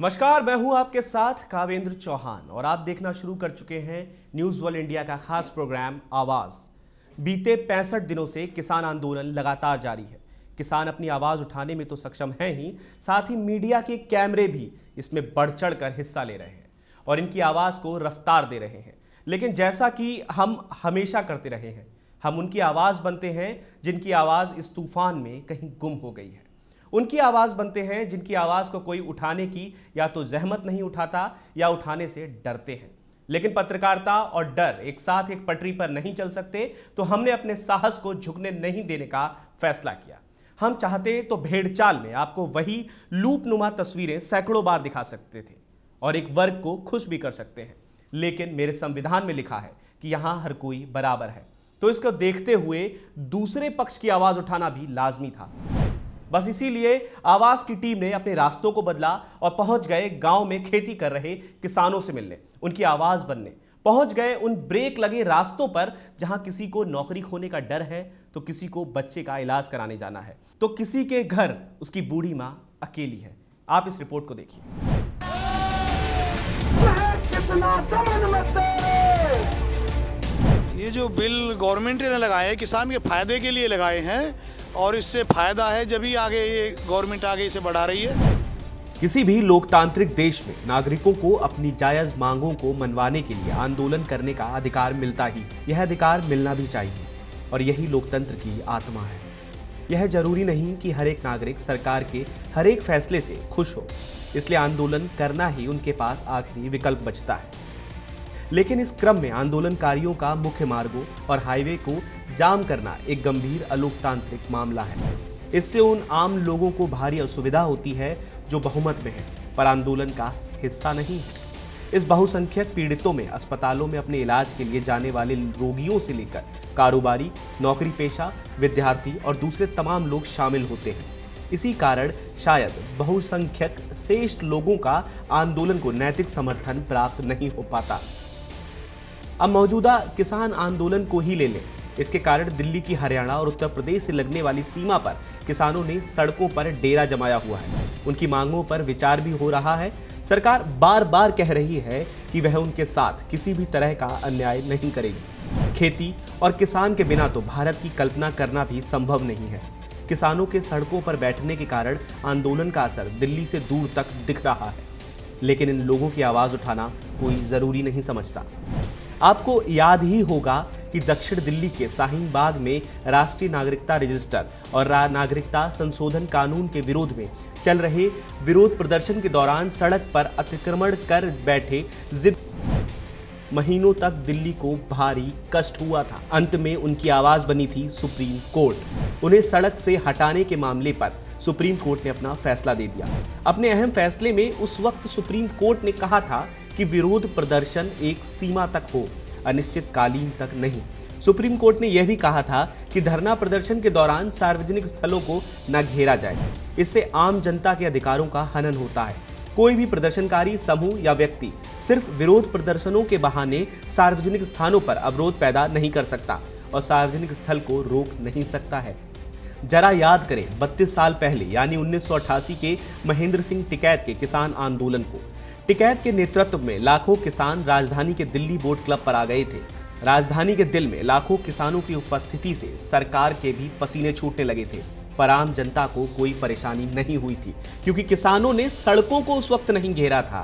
नमस्कार, मैं हूं आपके साथ कावेंद्र चौहान और आप देखना शुरू कर चुके हैं न्यूज वर्ल्ड इंडिया का खास प्रोग्राम आवाज। बीते 65 दिनों से किसान आंदोलन लगातार जारी है। किसान अपनी आवाज उठाने में तो सक्षम हैं ही, साथ ही मीडिया के कैमरे भी इसमें बढ़ चढ़ कर हिस्सा ले रहे हैं और इनकी आवाज को रफ्तार दे रहे हैं। लेकिन जैसा कि हम हमेशा करते रहे हैं, हम उनकी आवाज बनते हैं जिनकी आवाज इस तूफान में कहीं गुम हो गई है। उनकी आवाज बनते हैं जिनकी आवाज को कोई उठाने की या तो जहमत नहीं उठाता या उठाने से डरते हैं। लेकिन पत्रकारिता और डर एक साथ एक पटरी पर नहीं चल सकते, तो हमने अपने साहस को झुकने नहीं देने का फैसला किया। हम चाहते तो भेड़चाल में आपको वही लूपनुमा तस्वीरें सैकड़ों बार दिखा सकते थे और एक वर्ग को खुश भी कर सकते हैं, लेकिन मेरे संविधान में लिखा है कि यहां हर कोई बराबर है, तो इसको देखते हुए दूसरे पक्ष की आवाज उठाना भी लाजमी था। बस इसीलिए आवाज की टीम ने अपने रास्तों को बदला और पहुंच गए गांव में खेती कर रहे किसानों से मिलने, उनकी आवाज बनने। पहुंच गए उन ब्रेक लगे रास्तों पर जहां किसी को नौकरी खोने का डर है, तो किसी को बच्चे का इलाज कराने जाना है, तो किसी के घर उसकी बूढ़ी मां अकेली है। आप इस रिपोर्ट को देखिए। ये जो बिल गवर्नमेंट ने लगाए हैं किसान के फायदे के लिए लगाए हैं और इससे फायदा है जब ही आगे ये गवर्नमेंट आगे इसे बढ़ा रही है। किसी भी लोकतांत्रिक देश में नागरिकों को अपनी जायज मांगों को मनवाने के लिए आंदोलन करने का अधिकार मिलता ही, यह अधिकार मिलना भी चाहिए और यही लोकतंत्र की आत्मा है। यह जरूरी नहीं कि हर एक नागरिक सरकार के हर एक फैसले से खुश हो, इसलिए आंदोलन करना ही उनके पास आखिरी विकल्प बचता है। लेकिन इस क्रम में आंदोलनकारियों का मुख्य मार्गों और हाईवे को जाम करना एक गंभीर अलोकतांत्रिक मामला है। इससे उन आम लोगों को भारी असुविधा होती है जो बहुमत में है पर आंदोलन का हिस्सा नहीं है। इस बहुसंख्यक पीड़ितों में अस्पतालों में अपने इलाज के लिए जाने वाले रोगियों से लेकर कारोबारी, नौकरी पेशा, विद्यार्थी और दूसरे तमाम लोग शामिल होते हैं। इसी कारण शायद बहुसंख्यक शेष लोगों का आंदोलन को नैतिक समर्थन प्राप्त नहीं हो पाता। अब मौजूदा किसान आंदोलन को ही ले लें। इसके कारण दिल्ली की हरियाणा और उत्तर प्रदेश से लगने वाली सीमा पर किसानों ने सड़कों पर डेरा जमाया हुआ है। उनकी मांगों पर विचार भी हो रहा है। सरकार बार बार कह रही है कि वह उनके साथ किसी भी तरह का अन्याय नहीं करेगी। खेती और किसान के बिना तो भारत की कल्पना करना भी संभव नहीं है। किसानों के सड़कों पर बैठने के कारण आंदोलन का असर दिल्ली से दूर तक दिख रहा है, लेकिन इन लोगों की आवाज उठाना कोई जरूरी नहीं समझता। आपको याद ही होगा कि दक्षिण दिल्ली के शाहीन बाग में राष्ट्रीय नागरिकता रजिस्टर और नागरिकता संशोधन कानून के विरोध में चल रहे विरोध प्रदर्शन के दौरान सड़क पर अतिक्रमण कर बैठे जिद महीनों तक दिल्ली को भारी कष्ट हुआ था। अंत में उनकी आवाज बनी थी सुप्रीम कोर्ट। उन्हें सड़क से हटाने के मामले पर सुप्रीम कोर्ट ने अपना फैसला दे दिया। अपने अहम फैसले में उस वक्त सुप्रीम कोर्ट ने कहा था कि विरोध प्रदर्शन एक सीमा तक हो, अनिश्चितकालीन तक नहीं। सुप्रीम कोर्ट ने यह भी कहा था कि धरना प्रदर्शन के दौरान सार्वजनिक स्थलों को न घेरा जाए, इससे आम जनता के अधिकारों का हनन होता है। कोई भी प्रदर्शनकारी समूह या व्यक्ति सिर्फ विरोध प्रदर्शनों के बहाने सार्वजनिक स्थानों पर अवरोध पैदा नहीं कर सकता और सार्वजनिक स्थल को रोक नहीं सकता है। जरा याद करें 32 साल पहले यानी 1988 के महेंद्र सिंह टिकैत के किसान आंदोलन को। टिकैत के नेतृत्व में लाखों किसान राजधानी के दिल्ली बोट क्लब पर आ गए थे। राजधानी के दिल में लाखों किसानों की उपस्थिति से सरकार के भी पसीने छूटने लगे थे, पर आम जनता को कोई परेशानी नहीं हुई थी क्योंकि किसानों ने सड़कों को उस वक्त नहीं घेरा था।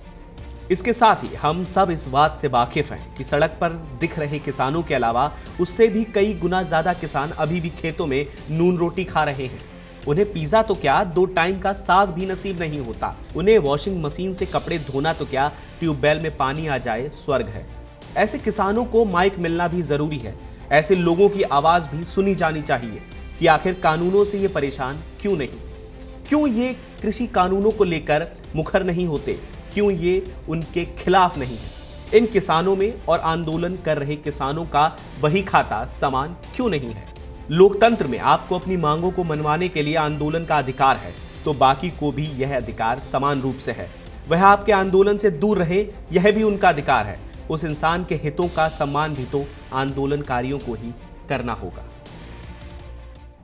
इसके साथ ही हम सब इस बात से वाकिफ हैं कि सड़क पर दिख रहे किसानों के अलावा उससे भी कई गुना ज्यादा किसान अभी भी खेतों में नून रोटी खा रहे हैं। उन्हें पिज्जा तो क्या 2 टाइम का साग भी नसीब नहीं होता। उन्हें वॉशिंग मशीन से कपड़े धोना तो क्या ट्यूबवेल में पानी आ जाए स्वर्ग है। ऐसे किसानों को माइक मिलना भी जरूरी है। ऐसे लोगों की आवाज भी सुनी जानी चाहिए कि आखिर कानूनों से ये परेशान क्यों नहीं, क्यों ये कृषि कानूनों को लेकर मुखर नहीं होते, क्यों ये उनके खिलाफ नहीं है। इन किसानों में और आंदोलन कर रहे किसानों का बही खाता समान क्यों नहीं है। लोकतंत्र में आपको अपनी मांगों को मनवाने के लिए आंदोलन का अधिकार है, तो बाकी को भी यह अधिकार समान रूप से है। वह आपके आंदोलन से दूर रहे, यह भी उनका अधिकार है। उस इंसान के हितों का सम्मान भी तो आंदोलनकारियों को ही करना होगा।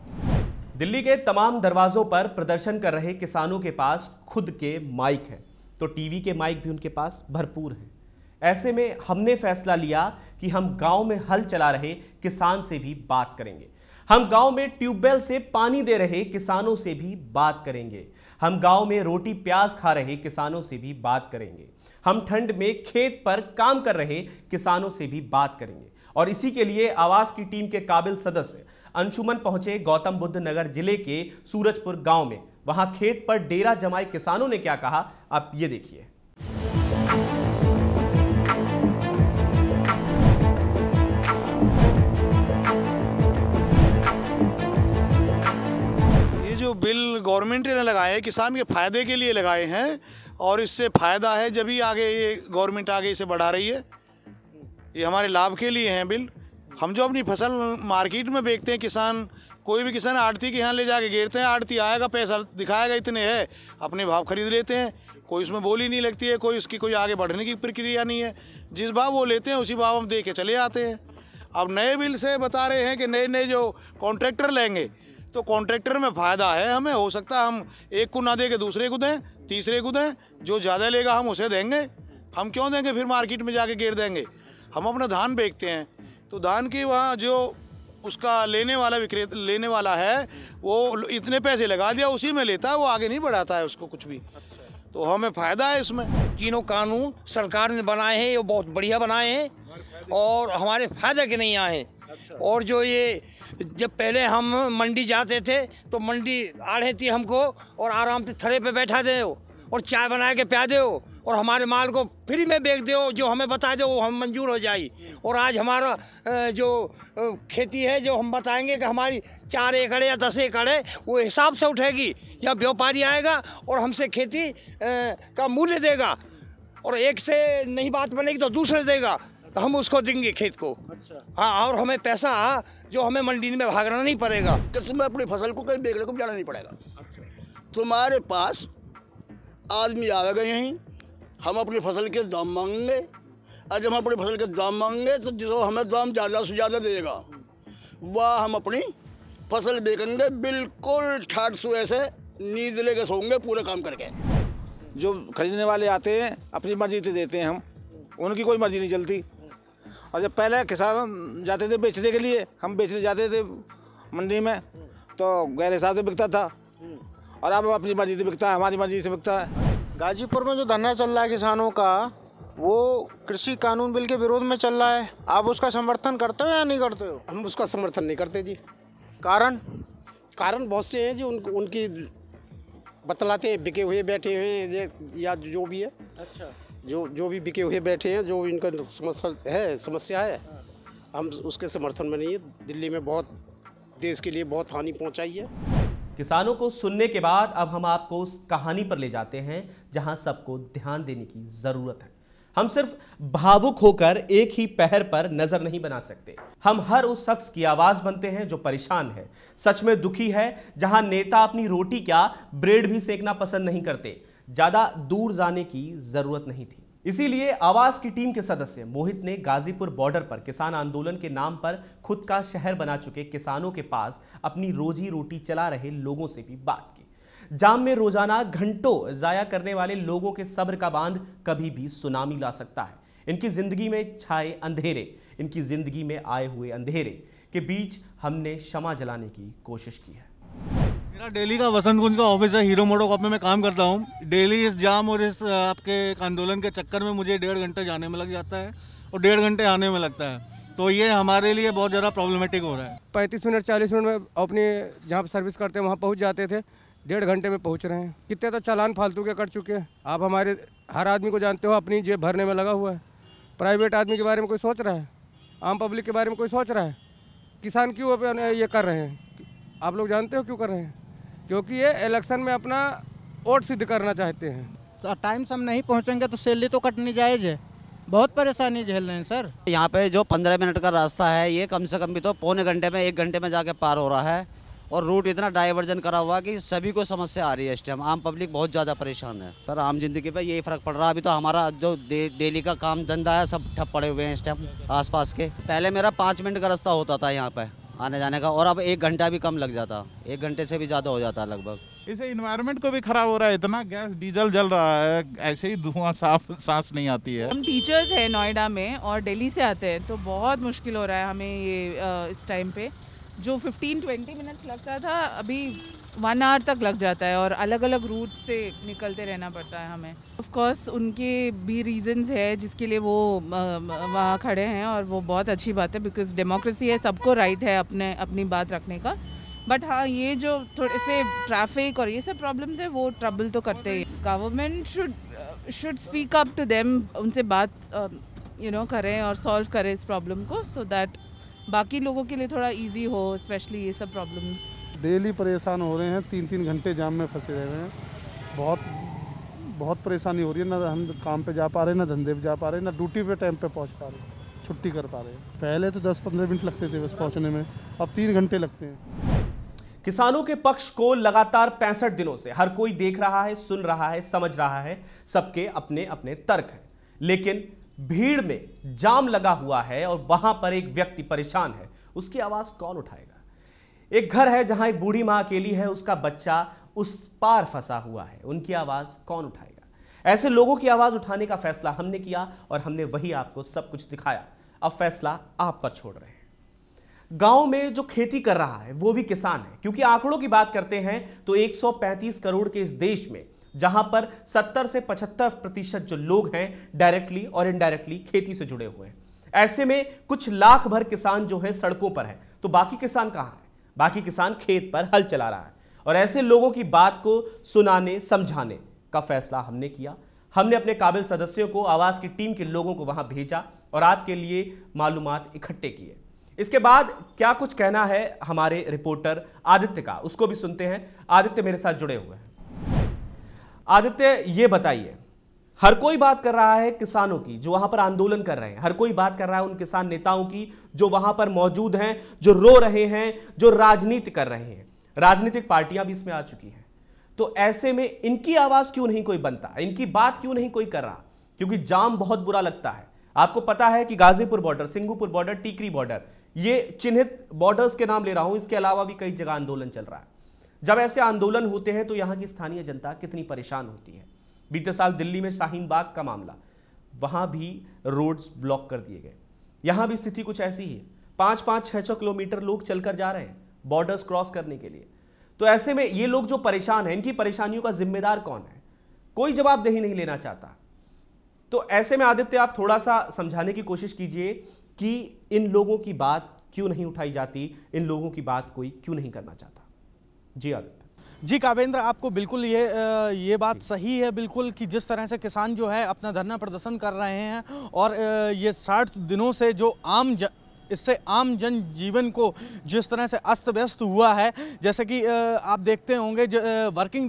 दिल्ली के तमाम दरवाजों पर प्रदर्शन कर रहे किसानों के पास खुद के माइक हैं। तो टीवी के माइक भी उनके पास भरपूर हैं। ऐसे में हमने फैसला लिया कि हम गांव में हल चला रहे किसान से भी बात करेंगे। हम गांव में ट्यूबवेल से पानी दे रहे किसानों से भी बात करेंगे। हम गांव में रोटी प्याज खा रहे किसानों से भी बात करेंगे। हम ठंड में खेत पर काम कर रहे किसानों से भी बात करेंगे। और इसी के लिए आवाज की टीम के काबिल सदस्य अंशुमन पहुंचे गौतम बुद्ध नगर जिले के सूरजपुर गांव में। वहां खेत पर डेरा जमाए किसानों ने क्या कहा, आप ये देखिए। बिल गवर्नमेंट ने लगाए हैं, किसान के फायदे के लिए लगाए हैं और इससे फ़ायदा है जब ही आगे ये गवर्नमेंट आगे इसे बढ़ा रही है। ये हमारे लाभ के लिए हैं बिल। हम जो अपनी फसल मार्केट में बेचते हैं, किसान कोई भी किसान आड़ती के यहाँ ले जाके गिरते हैं, आड़ती आएगा पैसा दिखाएगा इतने है, अपने भाव खरीद लेते हैं। कोई उसमें बोली नहीं लगती है, कोई उसकी कोई आगे बढ़ने की प्रक्रिया नहीं है। जिस भाव वो लेते हैं उसी भाव हम दे के चले आते हैं। अब नए बिल से बता रहे हैं कि नए नए जो कॉन्ट्रैक्टर लेंगे तो कॉन्ट्रैक्टर में फ़ायदा है हमें। हो सकता है हम एक को ना दे के दूसरे को दें, तीसरे को दें, जो ज़्यादा लेगा हम उसे देंगे। हम क्यों देंगे फिर मार्केट में जाके गिर देंगे। हम अपना धान बेचते हैं तो धान की वहाँ जो उसका लेने वाला है वो इतने पैसे लगा दिया, उसी में लेता है, वो आगे नहीं बढ़ाता है उसको कुछ भी। तो हमें फ़ायदा है इसमें। तीनों कानून सरकार ने बनाए हैं, ये बहुत बढ़िया बनाए हैं और हमारे फायदे के नहीं आए। और जो ये जब पहले हम मंडी जाते थे तो मंडी आड़े थी हमको और आराम से थड़े पे बैठा दे और चाय बना के पिया दो और हमारे माल को फ्री में बेच दो, जो हमें बता दो वो हम मंजूर हो जाए। और आज हमारा जो खेती है, जो हम बताएंगे कि हमारी 4 एकड़ या 10 एकड़ है, वो हिसाब से उठेगी या व्यापारी आएगा और हमसे खेती का मूल्य देगा और एक से नहीं बात बनेगी तो दूसरे देगा तो हम उसको देंगे खेत को। अच्छा। हाँ, और हमें पैसा जो हमें मंडी में भागना नहीं पड़ेगा। तुम्हें अपनी फसल को कहीं बेचने को जाना नहीं पड़ेगा। तुम्हारे पास आदमी आएगा यहीं, हम अपनी फसल के दाम मांगेंगे और जब हम अपनी फसल के दाम मांगेंगे तो जो हमें दाम ज़्यादा से ज़्यादा देगा वह हम अपनी फसल बेचेंगे बिल्कुल ठाट सुए से नींद लेके सोएंगे पूरे काम करके। जो खरीदने वाले आते हैं अपनी मर्जी से देते हैं, हम उनकी कोई मर्जी नहीं चलती। और जब पहले किसान जाते थे बेचने के लिए, हम बेचने जाते थे मंडी में तो गैर हिसाब से बिकता था और अब अपनी मर्जी से बिकता है, हमारी मर्जी से बिकता है। गाजीपुर में जो धरना चल रहा है किसानों का, वो कृषि कानून बिल के विरोध में चल रहा है। आप उसका समर्थन करते हो या नहीं करते हो? हम उसका समर्थन नहीं करते जी। कारण बहुत से हैं जो उनकी बतलाते हैं, बिके हुए बैठे हुए हैं या जो भी है। अच्छा। जो भी बिके हुए बैठे हैं, जो इनका समस्या है, हम उसके समर्थन में नहीं है। दिल्ली में बहुत देश के लिए बहुत हानि पहुंचाई है। किसानों को सुनने के बाद अब हम आपको उस कहानी पर ले जाते हैं जहां सबको ध्यान देने की जरूरत है। हम सिर्फ भावुक होकर एक ही पहर पर नजर नहीं बना सकते। हम हर उस शख्स की आवाज बनते हैं जो परेशान है, सच में दुखी है, जहां नेता अपनी रोटी क्या ब्रेड भी सेकना पसंद नहीं करते। ज्यादा दूर जाने की जरूरत नहीं थी। इसीलिए आवाज की टीम के सदस्य मोहित ने गाजीपुर बॉर्डर पर किसान आंदोलन के नाम पर खुद का शहर बना चुके किसानों के पास अपनी रोजी रोटी चला रहे लोगों से भी बात की। जाम में रोजाना घंटों जाया करने वाले लोगों के सब्र का बांध कभी भी सुनामी ला सकता है। इनकी जिंदगी में छाए अंधेरे, इनकी जिंदगी में आए हुए अंधेरे के बीच हमने क्षमा जलाने की कोशिश की है। मेरा डेली का वसंत कुंज का ऑफिस है, हीरो मोटोकॉर्प में मैं काम करता हूँ। डेली इस जाम और इस आपके आंदोलन के चक्कर में मुझे 1.5 घंटे जाने में लग जाता है और 1.5 घंटे आने में लगता है। तो ये हमारे लिए बहुत ज़्यादा प्रॉब्लमेटिक हो रहा है। 35 मिनट 40 मिनट में अपने जहाँ पर सर्विस करते हैं वहाँ पहुँच जाते थे, 1.5 घंटे में पहुँच रहे हैं। कितने तो चालान फालतू के कट चुके हैं। आप हमारे हर आदमी को जानते हो, अपनी जेब भरने में लगा हुआ है। प्राइवेट आदमी के बारे में कोई सोच रहा है? आम पब्लिक के बारे में कोई सोच रहा है? किसान क्यों ये कर रहे हैं? आप लोग जानते हो क्यों कर रहे हैं? क्योंकि ये इलेक्शन में अपना वोट सिद्ध करना चाहते हैं। तो टाइम से हम नहीं पहुंचेंगे तो सैलरी तो कटनी जायज़ है। बहुत परेशानी झेल रहे हैं सर। यहाँ पे जो 15 मिनट का रास्ता है, ये कम से कम भी तो पौने घंटे में 1 घंटे में जाके पार हो रहा है और रूट इतना डाइवर्जन करा हुआ कि सभी को समस्या आ रही है। इस टाइम आम पब्लिक बहुत ज़्यादा परेशान है सर। आम जिंदगी पे यही फ़र्क पड़ रहा है। अभी तो हमारा जो डेली का काम धंधा है सब ठप पड़े हुए हैं इस टाइम आसपास के। पहले मेरा 5 मिनट का रास्ता होता था यहाँ पे आने जाने का और अब 1 घंटा भी कम लग जाता, 1 घंटे से भी ज़्यादा हो जाता है लगभग। इससे इन्वायरमेंट को भी खराब हो रहा है, इतना गैस डीजल जल रहा है, ऐसे ही धुआं साफ सांस नहीं आती है। हम टीचर्स हैं नोएडा में और दिल्ली से आते हैं, तो बहुत मुश्किल हो रहा है हमें ये इस टाइम पे। जो 15-20 मिनट्स लगता था अभी 1 आवर तक लग जाता है और अलग अलग रूट से निकलते रहना पड़ता है हमें। ऑफ कोर्स उनके भी रीजंस है जिसके लिए वो वहाँ खड़े हैं और वो बहुत अच्छी बात है, बिकॉज डेमोक्रेसी है, सबको राइट है अपनी बात रखने का। बट हाँ, ये जो थोड़े से ट्रैफिक और ये सब प्रॉब्लम्स है वो ट्रबल तो करते हैं। Government should speak up to them, उनसे बात करें और सॉल्व करें इस प्रॉब्लम को, सो दैट बाकी लोगों के लिए थोड़ा इजी हो, स्पेशली ये सब प्रॉब्लम्स। डेली परेशान हो रहे हैं, 3-3 घंटे जाम में फंसे रह रहे हैं। बहुत परेशानी हो रही है, ना हम काम पे जा पा रहे हैं, ना धंधे पे जा पा रहे हैं, ना ड्यूटी पे टाइम पे पहुंच पा रहे हैं, छुट्टी कर पा रहे हैं। पहले तो 10-15 मिनट लगते थे बस पहुंचने में, अब 3 घंटे लगते हैं। किसानों के पक्ष को लगातार 65 दिनों से हर कोई देख रहा है, सुन रहा है, समझ रहा है, सबके अपने अपने तर्क हैं। लेकिन भीड़ में जाम लगा हुआ है और वहां पर एक व्यक्ति परेशान है, उसकी आवाज कौन उठाएगा? एक घर है जहां एक बूढ़ी मां अकेली है, उसका बच्चा उस पार फंसा हुआ है, उनकी आवाज कौन उठाएगा? ऐसे लोगों की आवाज उठाने का फैसला हमने किया और हमने वही आपको सब कुछ दिखाया। अब फैसला आप पर छोड़ रहे हैं। गांव में जो खेती कर रहा है वो भी किसान है, क्योंकि आंकड़ों की बात करते हैं तो 135 करोड़ के इस देश में जहां पर 70 से 75% जो लोग हैं डायरेक्टली और इनडायरेक्टली खेती से जुड़े हुए हैं। ऐसे में कुछ लाख भर किसान जो है सड़कों पर है, तो बाकी किसान कहां है? बाकी किसान खेत पर हल चला रहा है। और ऐसे लोगों की बात को सुनाने समझाने का फैसला हमने किया। हमने अपने काबिल सदस्यों को, आवाज की टीम के लोगों को वहां भेजा और आपके लिए मालूमात इकट्ठे किए। इसके बाद क्या कुछ कहना है हमारे रिपोर्टर आदित्य का, उसको भी सुनते हैं। आदित्य मेरे साथ जुड़े हुए हैं। आदित्य, ये बताइए, हर कोई बात कर रहा है किसानों की जो वहां पर आंदोलन कर रहे हैं, हर कोई बात कर रहा है उन किसान नेताओं की जो वहां पर मौजूद हैं, जो रो रहे हैं, जो राजनीति कर रहे हैं। राजनीतिक पार्टियां भी इसमें आ चुकी हैं। तो ऐसे में इनकी आवाज क्यों नहीं कोई बनता, इनकी बात क्यों नहीं कोई कर रहा? क्योंकि जाम बहुत बुरा लगता है। आपको पता है कि Ghazipur border, Singhupur border, Tikri border, ये चिन्हित बॉर्डर्स के नाम ले रहा हूं, इसके अलावा भी कई जगह आंदोलन चल रहा है। जब ऐसे आंदोलन होते हैं तो यहां की स्थानीय जनता कितनी परेशान होती है। बीते साल दिल्ली में शाहीन बाग का मामला, वहां भी रोड्स ब्लॉक कर दिए गए। यहां भी स्थिति कुछ ऐसी ही है। 5-5, 6-6 किलोमीटर लोग चलकर जा रहे हैं बॉर्डर्स क्रॉस करने के लिए। तो ऐसे में ये लोग जो परेशान हैं, इनकी परेशानियों का जिम्मेदार कौन है? कोई जवाबदेही नहीं लेना चाहता। तो ऐसे में आदित्य, आप थोड़ा सा समझाने की कोशिश कीजिए कि इन लोगों की बात क्यों नहीं उठाई जाती, इन लोगों की बात कोई क्यों नहीं करना चाहता। जी आदित्य। जी कावेंद्र, आपको बिल्कुल ये बात सही है बिल्कुल कि जिस तरह से किसान जो है अपना धरना प्रदर्शन कर रहे हैं और ये 60 दिनों से जो इससे आम जन जीवन को जिस तरह से अस्त व्यस्त हुआ है, जैसे कि आप देखते होंगे वर्किंग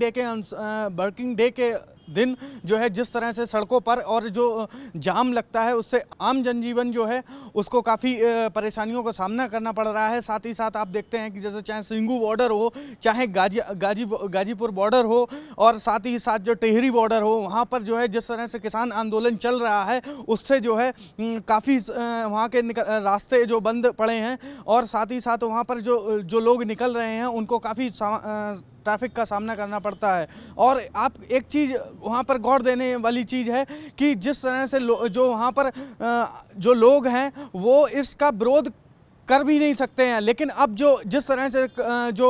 डे के दिन जो है जिस तरह से सड़कों पर और जो जाम लगता है उससे आम जनजीवन जो है उसको काफ़ी परेशानियों का सामना करना पड़ रहा है। साथ ही साथ आप देखते हैं कि जैसे चाहे सिंगू बॉर्डर हो, चाहे गाजीपुर बॉर्डर हो और साथ ही साथ जो टिहरी बॉर्डर हो, वहाँ पर जो है जिस तरह से किसान आंदोलन चल रहा है उससे जो है काफ़ी वहाँ के रास्ते जो बंद पड़े हैं और साथ ही साथ वहाँ पर जो लोग निकल रहे हैं उनको काफ़ी ट्रैफिक का सामना करना पड़ता है। और आप एक चीज़ वहाँ पर गौर देने वाली चीज़ है कि जिस तरह से जो वहाँ पर जो लोग हैं वो इसका विरोध कर भी नहीं सकते हैं, लेकिन अब जिस तरह से जो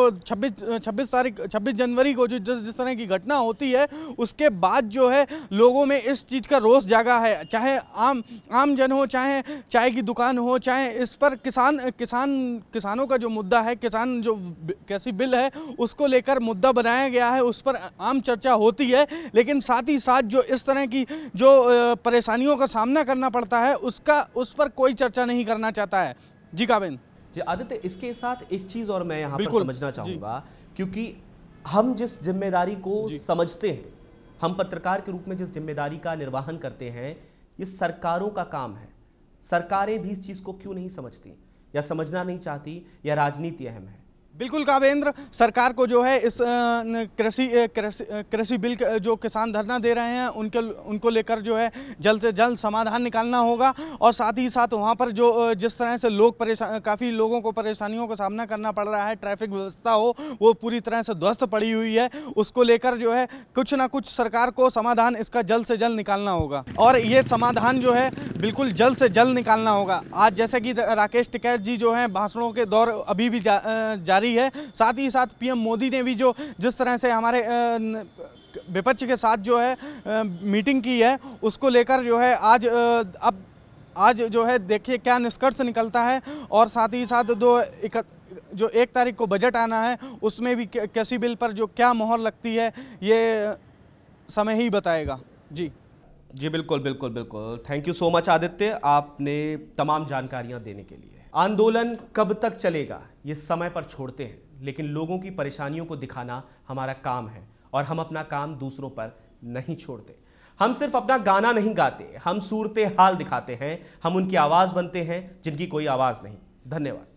26 जनवरी को जिस तरह की घटना होती है उसके बाद जो है लोगों में इस चीज़ का रोष जागा है। चाहे आम जन हो, चाहे चाय की दुकान हो, चाहे इस पर किसानों का जो मुद्दा है, किसान जो कैसी बिल है उसको लेकर मुद्दा बनाया गया है, उस पर आम चर्चा होती है। लेकिन साथ ही साथ जो इस तरह की जो परेशानियों का सामना करना पड़ता है उस पर कोई चर्चा नहीं करना चाहता है। जी कावेंद्र। जी आदित्य, इसके साथ एक चीज और मैं यहाँ पर समझना चाहूंगा, क्योंकि हम जिस जिम्मेदारी को समझते हैं, हम पत्रकार के रूप में जिस जिम्मेदारी का निर्वहन करते हैं, ये सरकारों का काम है। सरकारें भी इस चीज को क्यों नहीं समझती या समझना नहीं चाहती, या राजनीति अहम है? बिल्कुल कावेंद्र, सरकार को जो है इस कृषि बिल जो किसान धरना दे रहे हैं उनको लेकर जो है जल्द से जल्द समाधान निकालना होगा। और साथ ही साथ वहां पर जो जिस तरह से काफ़ी लोगों को परेशानियों का सामना करना पड़ रहा है, ट्रैफिक व्यवस्था वो पूरी तरह से ध्वस्त पड़ी हुई है, उसको लेकर जो है कुछ ना कुछ सरकार को समाधान इसका जल्द से जल्द निकालना होगा। और ये समाधान जो है बिल्कुल जल्द से जल्द निकालना होगा। आज जैसे कि राकेश टिकैत जी जो हैं भाषणों के दौर अभी भी जारी है, साथ ही साथ पीएम मोदी ने भी जो जिस तरह से हमारे विपक्ष के साथ जो है मीटिंग की है, उसको लेकर जो है आज जो है देखिए क्या निष्कर्ष निकलता है। और साथ ही साथ जो 1 तारीख को बजट आना है उसमें भी कृषि बिल पर जो क्या मोहर लगती है ये समय ही बताएगा। जी बिल्कुल बिल्कुल बिल्कुल। Thank you so much Aditya, आपने तमाम जानकारियां देने के लिए। आंदोलन कब तक चलेगा ये समय पर छोड़ते हैं, लेकिन लोगों की परेशानियों को दिखाना हमारा काम है और हम अपना काम दूसरों पर नहीं छोड़ते। हम सिर्फ अपना गाना नहीं गाते, हम सूरत हाल दिखाते हैं, हम उनकी आवाज़ बनते हैं जिनकी कोई आवाज़ नहीं। धन्यवाद।